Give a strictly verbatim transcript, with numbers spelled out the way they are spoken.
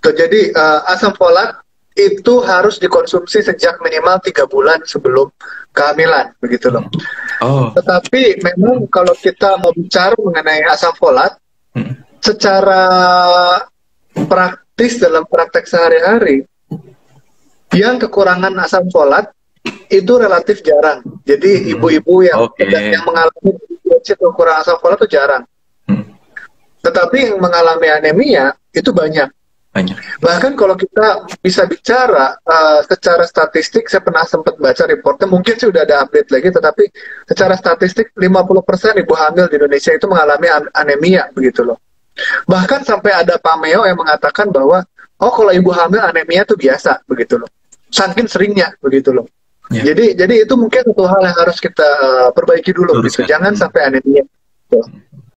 Tuh, jadi uh, asam folat itu harus dikonsumsi sejak minimal tiga bulan sebelum kehamilan, begitu loh. Oh. Tetapi memang kalau kita mau bicara mengenai asam folat, Hmm. secara praktis dalam praktek sehari-hari, yang kekurangan asam folat itu relatif jarang. Jadi Hmm. ibu-ibu yang Okay. yang mengalami kekurangan asam folat itu jarang. Hmm. Tetapi yang mengalami anemia itu banyak. Banyak. Bahkan kalau kita bisa bicara uh, secara statistik, saya pernah sempat baca reportnya, mungkin sih udah ada update lagi, tetapi secara statistik lima puluh persen ibu hamil di Indonesia itu mengalami an anemia, begitu loh. Bahkan sampai ada pameo yang mengatakan bahwa, oh kalau ibu hamil anemia itu biasa, begitu loh. Saking seringnya, begitu loh. Ya. Jadi jadi itu mungkin satu hal yang harus kita uh, perbaiki dulu, gitu. Jangan Hmm. sampai anemia. Gitu.